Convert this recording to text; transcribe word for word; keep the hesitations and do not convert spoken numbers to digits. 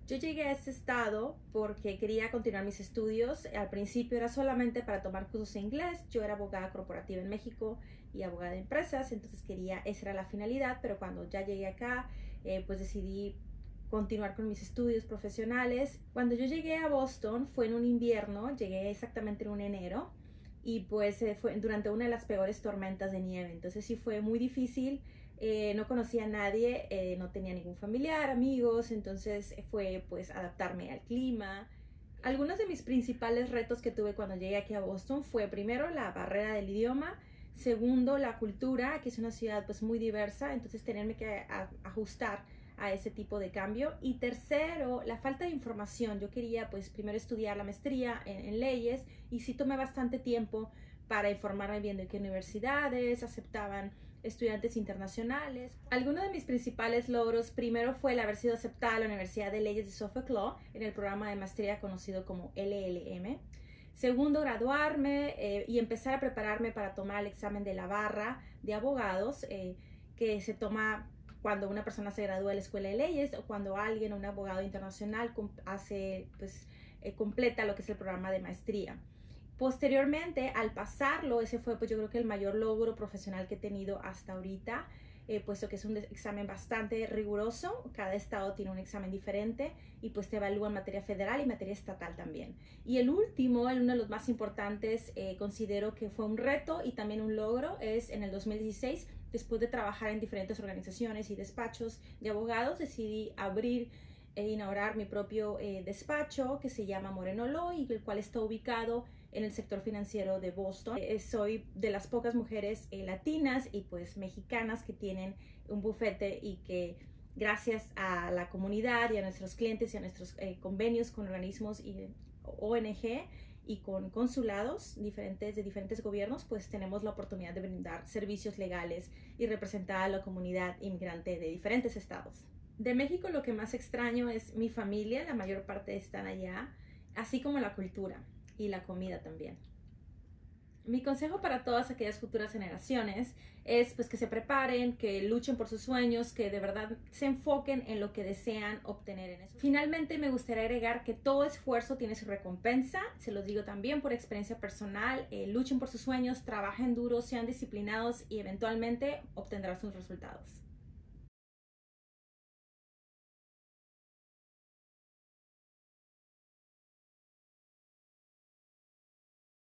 Yo llegué a ese estado porque quería continuar mis estudios. Al principio era solamente para tomar cursos de inglés. Yo era abogada corporativa en México y abogada de empresas, entonces quería, esa era la finalidad, pero cuando ya llegué acá, eh, pues decidí continuar con mis estudios profesionales. Cuando yo llegué a Boston fue en un invierno, llegué exactamente en un enero y pues eh, fue durante una de las peores tormentas de nieve, entonces sí fue muy difícil. Eh, no conocía a nadie, eh, no tenía ningún familiar, amigos, entonces fue pues adaptarme al clima. Algunos de mis principales retos que tuve cuando llegué aquí a Boston fue primero la barrera del idioma, segundo la cultura, que es una ciudad pues muy diversa, entonces tenerme que a, ajustar a ese tipo de cambio, y tercero la falta de información. Yo quería pues primero estudiar la maestría en, en leyes y sí tomé bastante tiempo para informarme bien de qué universidades aceptaban estudiantes internacionales. Algunos de mis principales logros primero fue el haber sido aceptada a la Universidad de Leyes de Suffolk Law en el programa de maestría conocido como L L M. Segundo, graduarme eh, y empezar a prepararme para tomar el examen de la barra de abogados, eh, que se toma cuando una persona se gradúa de la Escuela de Leyes o cuando alguien, un abogado internacional, hace, pues, eh, completa lo que es el programa de maestría. Posteriormente, al pasarlo, ese fue pues yo creo que el mayor logro profesional que he tenido hasta ahorita, eh, puesto que es un examen bastante riguroso. Cada estado tiene un examen diferente y pues te evalúan materia federal y materia estatal también. Y el último, uno de los más importantes, eh, considero que fue un reto y también un logro, es en el dos mil dieciséis, después de trabajar en diferentes organizaciones y despachos de abogados, decidí abrir e inaugurar mi propio eh, despacho que se llama Moreno Law y el cual está ubicado en el sector financiero de Boston. Eh, soy de las pocas mujeres eh, latinas y pues mexicanas que tienen un bufete y que gracias a la comunidad y a nuestros clientes y a nuestros eh, convenios con organismos y O N G y con consulados diferentes de diferentes gobiernos, pues tenemos la oportunidad de brindar servicios legales y representar a la comunidad inmigrante de diferentes estados. De México lo que más extraño es mi familia, la mayor parte están allá, así como la cultura y la comida también. Mi consejo para todas aquellas futuras generaciones es pues que se preparen, que luchen por sus sueños, que de verdad se enfoquen en lo que desean obtener en eso. Finalmente me gustaría agregar que todo esfuerzo tiene su recompensa, se los digo también por experiencia personal. Eh, luchen por sus sueños, trabajen duro, sean disciplinados y eventualmente obtendrán sus resultados.